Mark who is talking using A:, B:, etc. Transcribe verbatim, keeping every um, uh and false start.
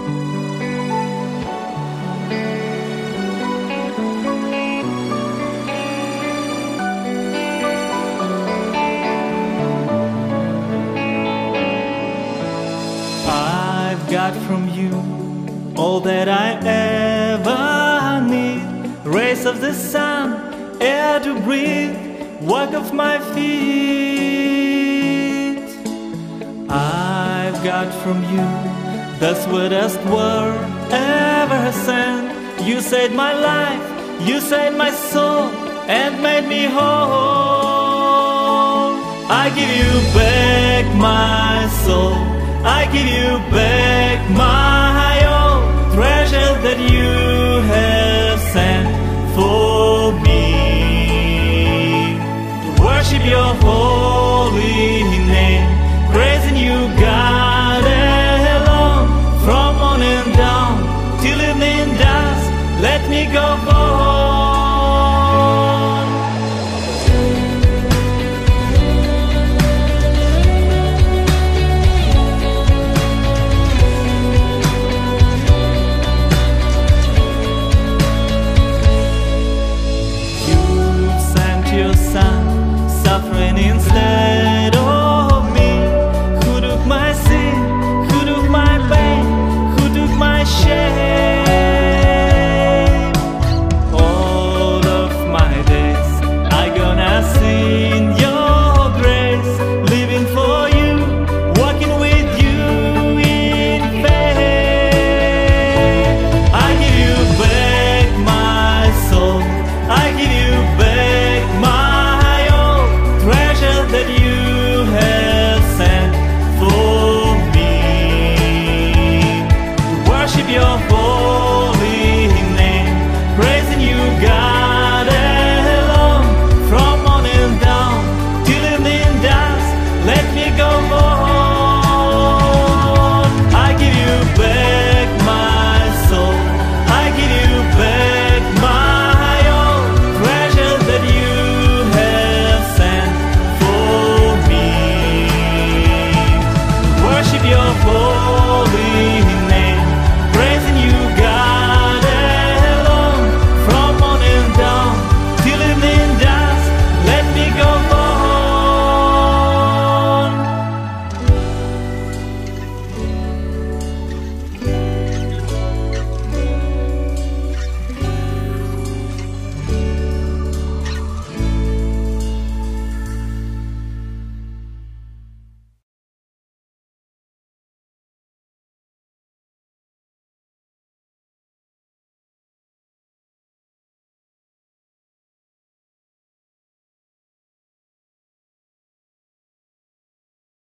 A: I've got from you all that I ever need. Rays of the sun, air to breathe, walk of my feet. I've got from you the sweetest word ever sent. You saved my life, you saved my soul, and made me whole. I give you back my soul, I give you back